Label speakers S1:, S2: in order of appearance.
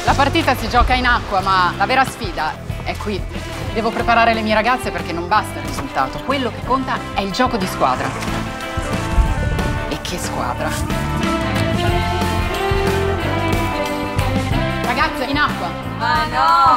S1: La partita si gioca in acqua, ma la vera sfida è qui. Devo preparare le mie ragazze perché non basta il risultato. Quello che conta è il gioco di squadra. E che squadra! Ragazze, in acqua!
S2: Ma no!